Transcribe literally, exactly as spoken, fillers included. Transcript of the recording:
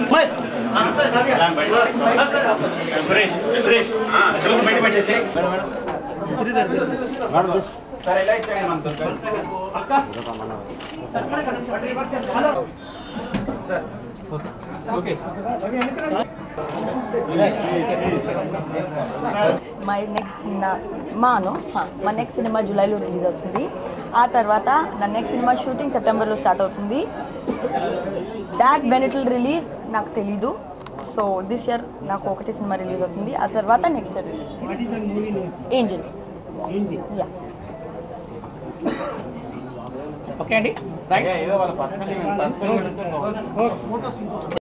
సురేష్ సురేష్ బయట పెట్టేసి సార్ ఎలా ఇచ్చాడు మనతో అక్క ఓకే మై నెక్స్ట్ మాను మా నెక్స్ట్ సినిమా జూలైలో రిలీజ్ అవుతుంది. ఆ తర్వాత నా నెక్స్ట్ సినిమా షూటింగ్ సెప్టెంబర్లో స్టార్ట్ అవుతుంది. That when it will release నాకు తెలీదు. సో దిస్ ఇయర్ నాకు ఒకటే సినిమా రిలీజ్ అవుతుంది. ఆ తర్వాత next year release Angel. Yeah okay అండి రైట్.